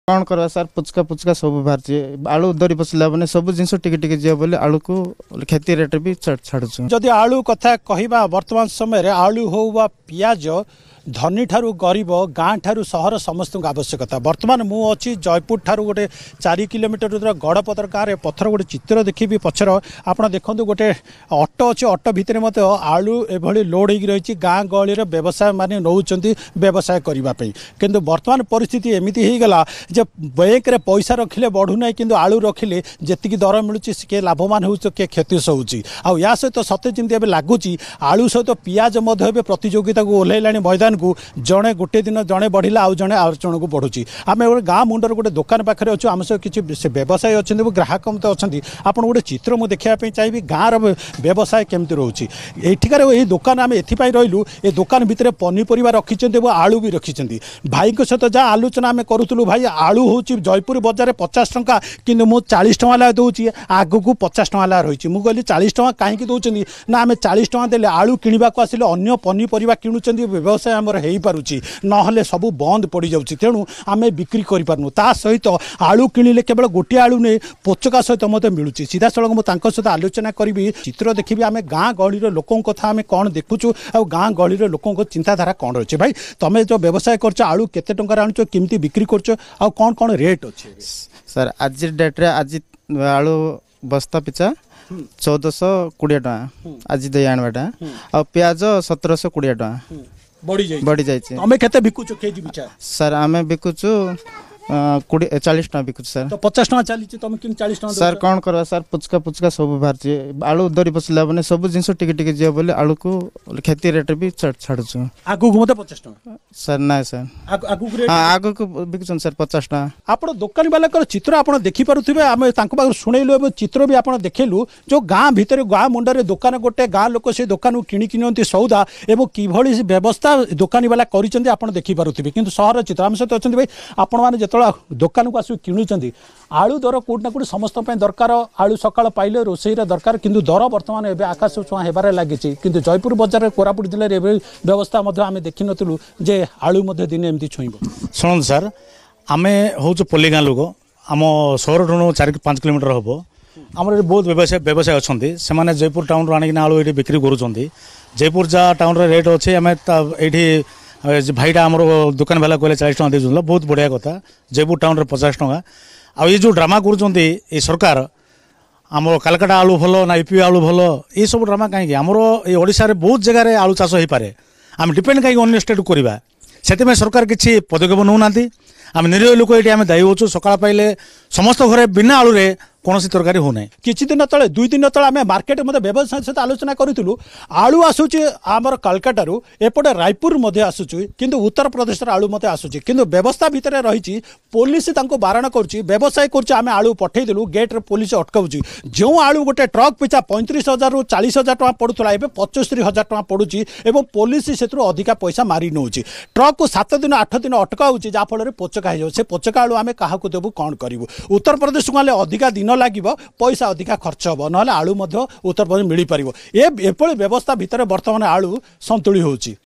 कौन करवा सर पुचका पुचका सब बाहर आलू दरी पसला मैंने सब जिन टिके जी बोले आलू को खेती रेट भी छाड़ू जदि आलू कथा कहवा वर्तमान समय आलू हो पियाज धनी ठारू गरीब गाँ ठारू सहर समस्त आवश्यकता वर्तमान मु अच्छी जयपुर ठारू गोटे 4 किलोमीटर गड़पतर गाँव पथर गोटे चित्र देखी पचर आप देखो गोटे अटो अच्छे अटो भितर मत आलू एभली लोड हो रही गाँ गहली व्यवसाय मान नौ व्यवसाय करने किंतु वर्तमान परिस्थिति एमती हो गला जे बैंक रे पैसा रखिले बढ़ू ना कि आलू रखिले जी दर मिलूँ किए लाभवान हो किए क्षति सहूँ आ या सहित सत्य जमी लगुच आलू सहित पियाज प्रतियोगिता को ओह्लैला मैदान को जड़े गोटे दिन जड़े बढ़ला आउ जड़े आर जन को बढ़ुची आम गोटे गाँ मुंडर गोटे दुकान पाखे अच्छे आम सहित किसी व्यवसायी अच्छे ग्राहक मत अच्छा आप गोटे चित्र मुझे देखा चाहिए गाँव व्यवसाय केमती रोचे एठिकार ये दुकान आम एपाई रही ये दुकान भितर पनीपरिया रखी आलू भी रखी भाई सहित जहाँ आलोचना आम करूँ भाई आलू हूँ जयपुर बजार 50 टंका कि मुझे 40 टंका दूसरी आग को 50 टंका रही मुझे कहली 40 टंका कहीं दौरान ना आम 40 टंका देले आलू किणवा को आसिले अन्य पनीपरिया किणुच्च व्यवसाय आमर हो पारुची ना सब बंद पड़ जाऊँगी तेणु आम बिक्री करूँ ता सहित आलू किणिले केवल गोटे आलू नहीं पोचका सहित मत मिलूँ सीधा सड़क मुझे सहित आलोचना करी चित्र देखी आम गाँ गहली लोकों कथा आम कौन देखुचु आ गाँ गहली लोकों चिंताधारा कौन रही भाई तुम जो व्यवसाय कर आलू केते टंका आणुच केमती बिक्री कर कौन कौन रेट अच्छे सर आज डेट रे आज आलू बस्ता पिछा 1420 टका आज दे आणवाटा आ प्याज 1720 टका बढ़ी जाए तुम केते बिकुचो केजी पिछा सर आमे बिकुचु 40 टका बिकुचु सर तो 50 टका चली तुम कि 40 टका सर कौन करवा सर पुचका पुचका सब बाहर आलू दरी पसला मैंने सब जिन टिके जी बोले आलू को खेती रेट भी छाड़ू आगु मत 50 टका सर ना सर आगु को बिकुचन सर 50 टका आप दुकानी वाला चित्र आप देखी पारे आम शुणेलु चित्र भी आप देखलु जो गाँ भितर गाँ मुंडे दुकान गोटे गाँ लोक से दुकान को किणिकी नि सौदा एवं किभली व्यवस्था दुकानी वाला कर देखी पारे कि सहर चित्र आम सहित अच्छा भाई आपण जो दुकान को आस किणुंट आलू दर कौट ना कौट समस्त दरकार आलू सकाल पाइले रोसई दरकार किंतु दर बर्तमान एवं आकाश छुआ होबार लगी किंतु जयपुर बजार कोरापुट जिले में व्यवस्था आम देखी नु जे आलू दिन एमती छुईब शुणु सर आम हूँ पल्ली गाँ लोक आम सोर 4-5 किलोमीटर हम आम बहुत व्यवसाय अच्छा से जयपुर टाउन आनिक आलू ये बिक्री करुँच जयपुर जहाँ टाउन रेट अच्छे आम ये भाईटा आम दुकान वाला कहले 40 टका दे बहुत बढ़िया कथा जयपुर टाउन 50 टका आ ये जो ड्रामा कर सरकार आम कालकाटा आलू भल ना यूपी आलू भल ये सब ड्रामा कहीं आमर ये ओडिशा रे बहुत जगह आलू चाष हो पारे आम डिपेंड कहीं अन्य स्टेट करवा से सरकार किसी पदक्षेप नौ ना आम निरीह लोक ये आम दायी हो सकाल पाइले समस्त घरे बिना आलू रे कौन तरकारी होना किसी दिन तले 2 दिन तले आम मार्केट मध्य व्यवसाय सहित आलोचना करूँ आलू आसूची आमर कलकाटा एपटे रायपुर आसूची किंतु उत्तर प्रदेश आलू मत आसूची किंतु व्यवस्था भितर रही पुलिस बारण कर व्यवसाय कर आलू पठेदेलु गेट रे पुलिस अटकाऊँगी जो आलू गोटे ट्रक पिछा 35,000 ରୁ 40,000 टका पड़ूला एवं 75,000 टका पड़ुची एवं पुलिस से अधिका पैसा मारी नौ ट्रक को 7 दिन 8 दिन अटकाऊँगी जहाँफल पोचका हो से पोचका आलू आम क्या देवु कौन करूँ उत्तर प्रदेश को गले अधिका दिन लगे पैसा अधिका खर्च हम ना आलू उत्तर प्रदेश मिल पार एपरी व्यवस्था भितर बर्तमान आलू संतुली होची।